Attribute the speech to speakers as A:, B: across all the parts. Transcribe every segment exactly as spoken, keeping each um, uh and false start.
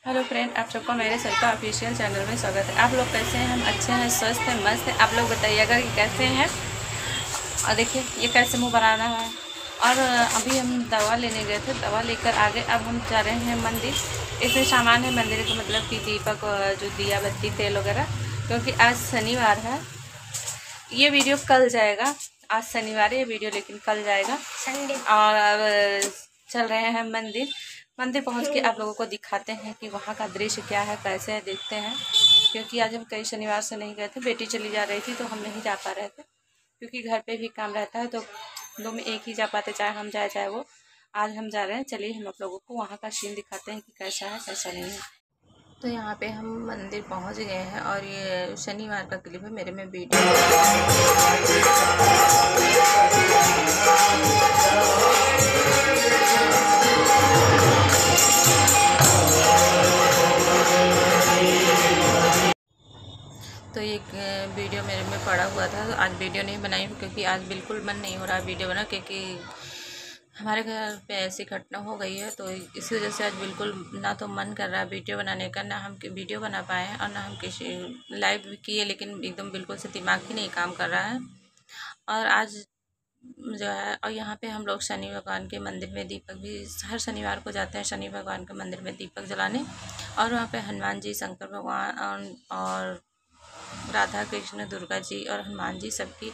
A: Hello friend, आप सबको मेरे सरिता ऑफिशियल चैनल में स्वागत है। आप लोग कैसे हैं? हम अच्छे हैं, स्वस्थ हैं, मस्त हैं। आप लोग बताइएगा कि कैसे हैं। और देखिए ये कैसे मुंह बनाना है। और अभी हम दवा लेने गए थे, दवा लेकर आगे अब हम जा रहे हैं मंदिर। इसमें सामान है मंदिर का, मतलब कि दीपक, जो दिया बत्ती, तेल वगैरह, क्योंकि आज शनिवार है। ये वीडियो कल जाएगा, आज शनिवार है ये वीडियो, लेकिन कल जाएगा संडे। और अब चल रहे हैं मंदिर। मंदिर पहुंच के आप लोगों को दिखाते हैं कि वहाँ का दृश्य क्या है, कैसे है, देखते हैं। क्योंकि आज हम कई शनिवार से नहीं गए थे, बेटी चली जा रही थी तो हम नहीं जा पा रहे थे, क्योंकि घर पे भी काम रहता है, तो दो में एक ही जा पाते, चाहे हम जाए चाहे वो। आज हम जा रहे हैं, चलिए हम आप लोगों को वहाँ का सीन दिखाते हैं कि कैसा है कैसा नहीं है। तो यहाँ पे हम मंदिर पहुँच गए हैं और ये शनिवार का क्लिप है, मेरे में वीडियो। तो ये वीडियो मेरे में पड़ा हुआ था, तो आज वीडियो नहीं बनाई क्योंकि आज बिल्कुल मन नहीं हो रहा वीडियो बना, क्योंकि हमारे घर पे ऐसी घटना हो गई है। तो इसी वजह से आज बिल्कुल ना तो मन कर रहा है वीडियो बनाने का, ना हम वीडियो बना पाए हैं और ना हम किसी लाइव भी किए, लेकिन एकदम बिल्कुल से दिमाग ही नहीं काम कर रहा है। और आज जो है, और यहाँ पे हम लोग शनि भगवान के मंदिर में दीपक भी हर शनिवार को जाते हैं, शनि भगवान के मंदिर में दीपक जलाने। और वहाँ पे हनुमान जी, शंकर भगवान और राधा कृष्ण, दुर्गा जी और हनुमान जी सबकी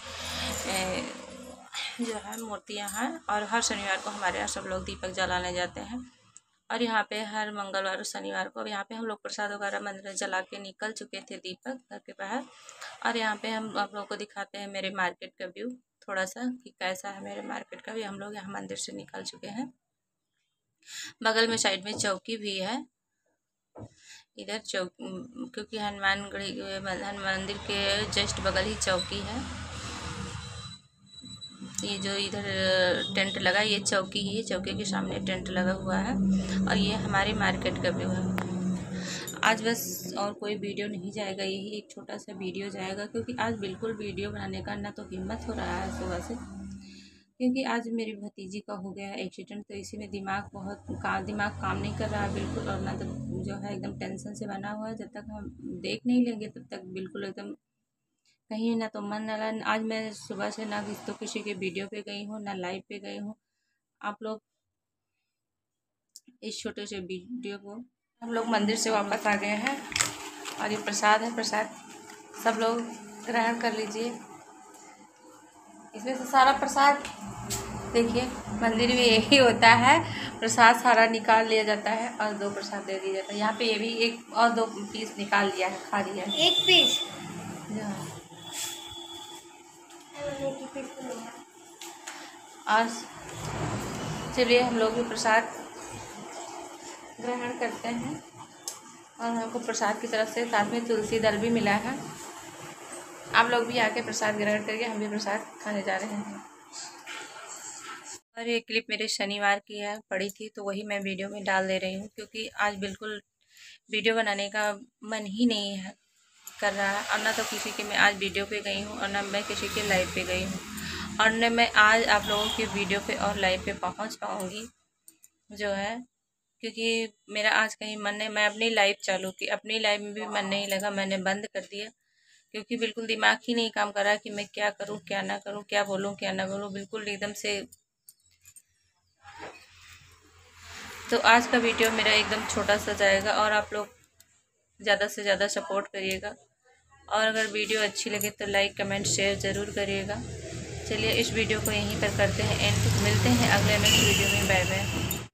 A: जो है मूर्तियाँ हैं। और हर शनिवार को हमारे यहाँ सब लोग दीपक जलाने जाते हैं। और यहाँ पे हर मंगलवार और शनिवार को, अब यहाँ पे हम लोग प्रसाद वगैरह मंदिर में जला के निकल चुके थे दीपक घर के बाहर। और यहाँ पे हम आप लोगों को दिखाते हैं मेरे मार्केट का व्यू थोड़ा सा, कि कैसा है मेरे मार्केट का भी। हम लोग यहाँ मंदिर से निकल चुके हैं, बगल में साइड में चौकी भी है इधर चौक, क्योंकि हनुमानगढ़ी हनुमान मंदिर के जस्ट बगल ही चौकी है। ये जो इधर टेंट लगा, ये चौकी ही है, चौकी के सामने टेंट लगा हुआ है। और ये हमारे मार्केट का व्यू है। आज बस और कोई वीडियो नहीं जाएगा, यही एक छोटा सा वीडियो जाएगा, क्योंकि आज बिल्कुल वीडियो बनाने का ना तो हिम्मत हो रहा है सुबह से, क्योंकि आज मेरी भतीजी का हो गया एक्सीडेंट। तो इसी में दिमाग बहुत का दिमाग काम नहीं कर रहा है बिल्कुल, और ना तो जो है एकदम टेंशन से बना हुआ है। जब तक हम देख नहीं लेंगे तब तक बिल्कुल एकदम कहीं ना तो मन न लगा। आज मैं सुबह से ना तो किसी के वीडियो पे गई हूँ, ना लाइव पे गई हूँ। आप लोग इस छोटे से वीडियो को, हम लोग मंदिर से वापस आ गए हैं और ये प्रसाद है, प्रसाद सब लोग ग्रहण कर लीजिए। इसमें से सारा प्रसाद देखिए, मंदिर में यही होता है, प्रसाद सारा निकाल लिया जाता है और दो प्रसाद दे दिया जाता है। यहाँ पे ये भी एक और दो पीस निकाल लिया है, खा लिया है एक पीस। और चलिए हम लोग भी प्रसाद ग्रहण करते हैं। और हमको प्रसाद की तरफ से साथ में तुलसी दल भी मिला है। आप लोग भी आके प्रसाद ग्रहण करके, हम भी प्रसाद खाने जा रहे हैं। और ये क्लिप मेरे शनिवार की है, पड़ी थी तो वही मैं वीडियो में डाल दे रही हूँ, क्योंकि आज बिल्कुल वीडियो बनाने का मन ही नहीं है कर रहा है। और ना तो किसी के मैं आज वीडियो पे गई हूँ और ना मैं किसी के लाइव पे गई हूँ, और न मैं आज आप लोगों के वीडियो पे और लाइव पे पहुँच पाऊँगी जो है, क्योंकि मेरा आज कहीं मन नहीं। मैं अपनी लाइव चालू की, अपनी लाइव में भी मन नहीं लगा, मैंने बंद कर दिया, क्योंकि बिल्कुल दिमाग ही नहीं काम कर रहा कि मैं क्या करूं क्या ना करूं, क्या बोलूं क्या ना बोलूं, बिल्कुल एकदम से। तो आज का वीडियो मेरा एकदम छोटा सा जाएगा, और आप लोग ज़्यादा से ज़्यादा सपोर्ट करिएगा। और अगर वीडियो अच्छी लगे तो लाइक कमेंट शेयर ज़रूर करिएगा। चलिए इस वीडियो को यहीं पर करते हैं एंड, मिलते हैं अगले नेक्स्ट वीडियो में। Bye bye.